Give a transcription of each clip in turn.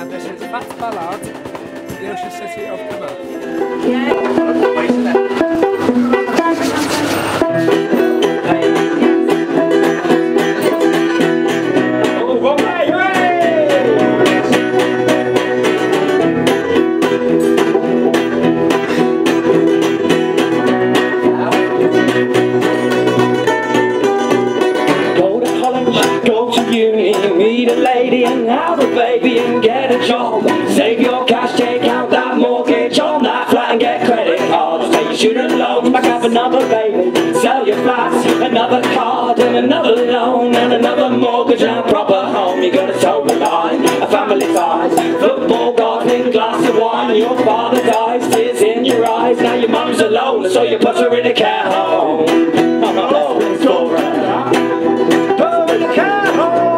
and this is Fats Ballard, the Ocean City of Plymouth. Meet a lady and have a baby and get a job. Save your cash, take out that mortgage on that flat and get credit cards. Pay your student loans, back up another baby. Sell your flats, another card and another loan and another mortgage and a proper home. You gotta toe the line, a family ties, football, gardening, glass of wine. Your father dies, tears in your eyes. Now your mum's alone, so you put her in a care home. I'm not listening for her. Put her in a care home.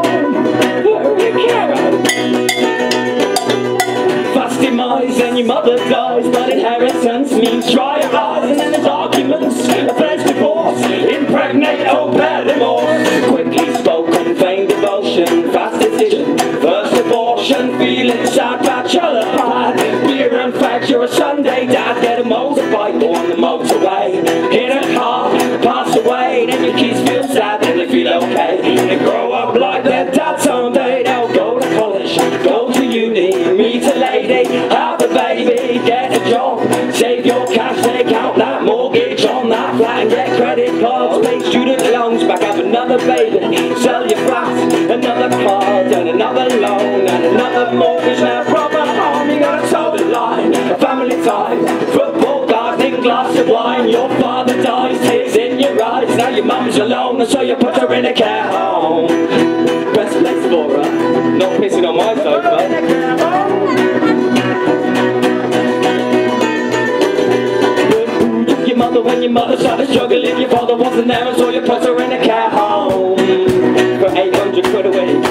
Fast demise and your mother dies, but inheritance means dry your eyes. And then there's arguments, a first divorce, impregnate au pair remorse. Quickly spoken, vain devotion, fast decision, first abortion, feeling sad, bachelor pad, beer and fact, you're a Sunday dad. Get a motorbike on the motorway, hit a car, pass away. Then your kids feel sad and they feel okay. They grow up like their dad someday. They'll go to college, go to uni, meet a lady, have a baby, get a job, save your cash, take out that mortgage on that flat and get credit cards, pay student loans, back up another baby, sell your flat, another card and another loan and another mortgage and a proper home. You gotta toe the line, a family ties, football, gardening, glass of wine. Your father dies, tears in your eyes. Now your mum's alone, so you put her in a care home. Best place for her, not pissing on my sofa. Your mother when your mother started struggling, your father wasn't there, and so you put her in a care home for 800 quid a week.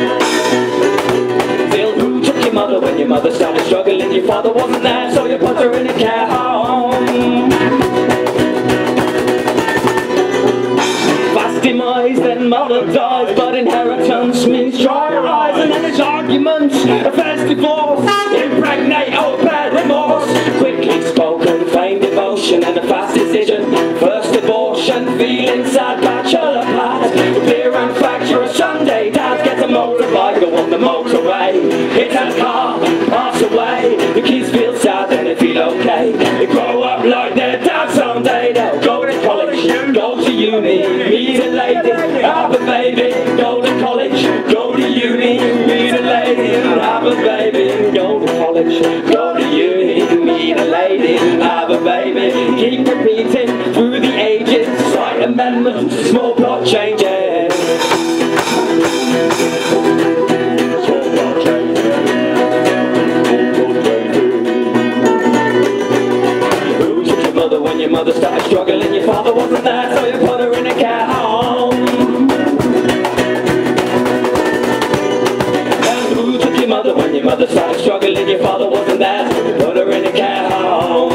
Still, who took your mother when your mother started struggling, your father wasn't there, so you put her in a care home. Fast demise, then mother dies, but inheritance means dry your eyes. And then there's arguments, a first divorce, impregnate au pair remorse. Quickly spoken, vain devotion and a fast decision, first abortion, feeling sad, bachelor pad, beer and fact, you're a Sunday dad. Get a motorbike, go on the motorway, hit a car, pass away. The kids feel sad and they feel okay. They grow up like their dad someday. They'll go to college, go to uni, meet a lady, have a baby, go to college, go to uni, meet a lady, have a baby, go to college, go to uni, meet a lady, have a baby. Keep repeating through the ages, slight amendments, small plot changes. Small plot changes. Who took your mother when your mother started struggling? Your father wasn't there, so you put her in a care home. And who took your mother when your mother started struggling? Your father wasn't there, so you put her in a care home.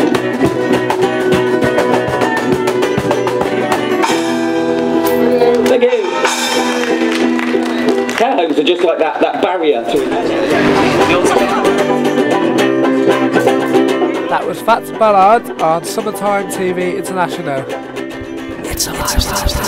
Thank you. Care homes are just like that barrier to That was Fats Ballard on Summertime TV International. It's a lifestyle.